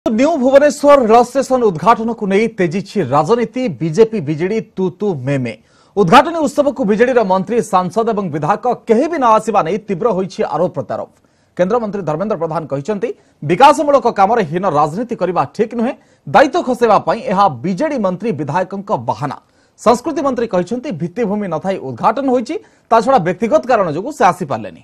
New Bhubaneswar rail station उद्घाटन को नहीं तेजी राजनीति बीजेपी बीजेडी तू मे उद्घाटन उत्सव को बीजेडी मंत्री सांसद और विधायक केही भी न आसिबा नहीं तीव्र होईछि आरोप प्रत्यारोप। केंद्र मंत्री धर्मेंद्र प्रधान कहिसेंति विकासमूलक काम रे हीन राजनीति करबा ठीक नुहे, दायित्व खसेबा पई एहा बीजेडी मंत्री विधायकक बहाना। संस्कृति मंत्री कहिसेंति भित्तिभूमि न थाई उद्घाटन होईछि, ता छडा व्यक्तिगत कारण जोगु से आसी पारलेनी।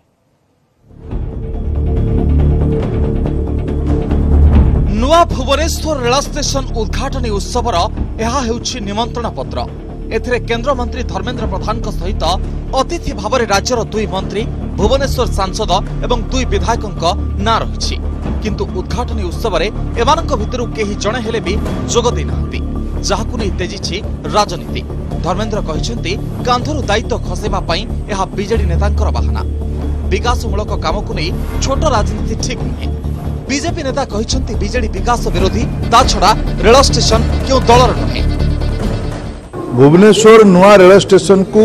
नुआ भुवनेश्वर रेल स्टेशन उद्घाटन उत्सवर यह हेउछि निमंत्रण पत्र। एथिरे केंद्र मंत्री धर्मेंद्र प्रधान सहित अतिथि भाव में राज्यर दुई मंत्री भुवनेश्वर सांसद एवं दुई विधायकक ना रही, किंतु उद्घाटन उत्सव में एमानक भितरु केही जणे हेले भी जोग दे नाहंती, जाहाकु नै तेजिछि राजनीति। धर्मेंद्र कहिसेंति कांधरु दायित्व खसेबा पई एहा बीजेडी नेतांकर बहाना। विकासमूलक काम को नै छोट राजनीति ठीक नुहे। बीजेपी नेता कहिसेंति बीजेडी विकास विरोधी, ता छडा रेल स्टेशन क्यों दलर नुहे। भुवनेश्वर नुआ रेल स्टेशन को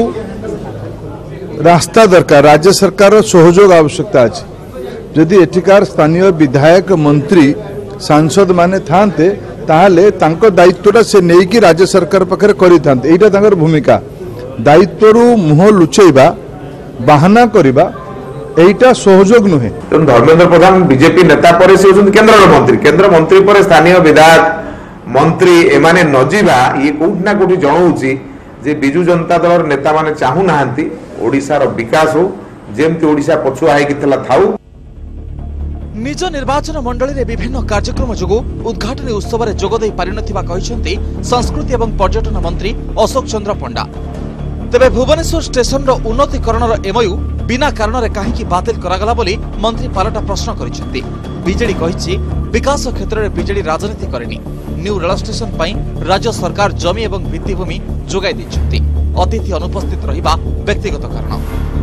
रास्ता दरकार, राज्य सरकार सहयोग आवश्यकता अछि। जदि एठिकार स्थानीय विधायक मंत्री सांसद माने थांते ताहले तांको दायित्वटा से नेकी राज्य सरकार पाखरे करि थांते। एटा तांकर भूमिका। दायित्वरु मुह लुचैबा, बहाना करिबा एटा सहयोग नुहे। धर्मेंद्र प्रधान बीजेपी नेता पर से केंद्र मंत्री पर स्थानीय विधायक मंत्री एमाने नजीबा ये कोठी ना कोठी जणाउछि जे बिजू जनता दल नेता माने चाहू नाहंती ओडिसा विकास हो, जेमती ओडिसा पछुआ है किथला थाउ। निज निर्वाचन मंडली रे विभिन्न कार्यक्रम जोगु उद्घाटन उत्सव रे जोग देई पारिनथिबा कहिसेंति संस्कृति एवं पर्यटन मंत्री अशोक चंद्र पंडा। तेबे भुवनेश्वर स्टेशन रो उन्नतीकरण रो एमयू बिना कारण रे काहेकि बातिल करागला बोली मंत्री पालटा प्रश्न करिसेंति। बीजेडी कहिछि विकास क्षेत्र रे बीजेडी राजनीति करेनी। न्यू रेल स्टेशन पई राज्य सरकार जमी एवं भित्तिभूमि जोगाई दैछंती। अतिथि अनुपस्थित रहिबा व्यक्तिगत कारण।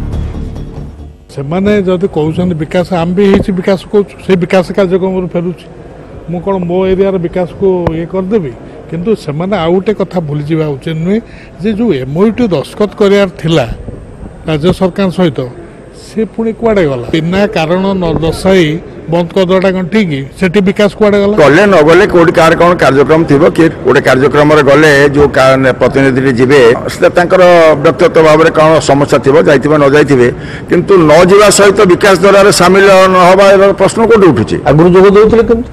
से माने जदि कहउछन विकास आम भी हेछि, विकास को से विकास कार्यक्रम फेरुछि मु कोन मो एरिया रे विकास को ये कर देबी, किंतु से माने आउटे कथा भूली जीवा उचित नुहे जे जो एमओयू दस्खत करियार थिला राज्य सरकार सहित से पुणी कुआडे गला। बिना कारण न दर्शाई बंद कर देटा कौन ठीक सेठी विकास कुआडे गला। गले न गले कोडी कार कौन कार्यक्रम थिबो कि गोटे कार्यक्रम रे गले जो प्रतिनिधि जिबे से तांकर व्यक्तिगत भाव में कौन समस्या थिबो जाइथिबे न जाइथिबे, किंतु न जीवा सहित विकास दर रे शामिल न होबा प्रश्न कोडी उठुछि। आगुर जोग देउथिले किंतु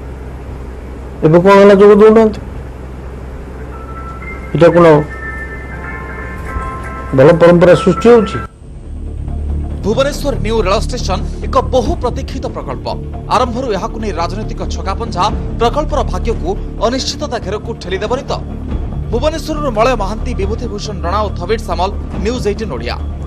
एबे कोन हला जोग देउनंत इटा कोन भल परंपरा सृष्टि होछि। भुवनेश्वर न्यू रेल स्टेशन एक बहु प्रतीक्षित प्रकल्प। आरंभरू यहाकु नै राजनैतिक छकापंझा प्रकल्पर भाग्य को अनिश्चितता घेर को ठेली देबनि तो। भुवनेश्वर मलय महांती, विभूति भूषण राणा और थविड सामल, न्यूज 18 ओडिया।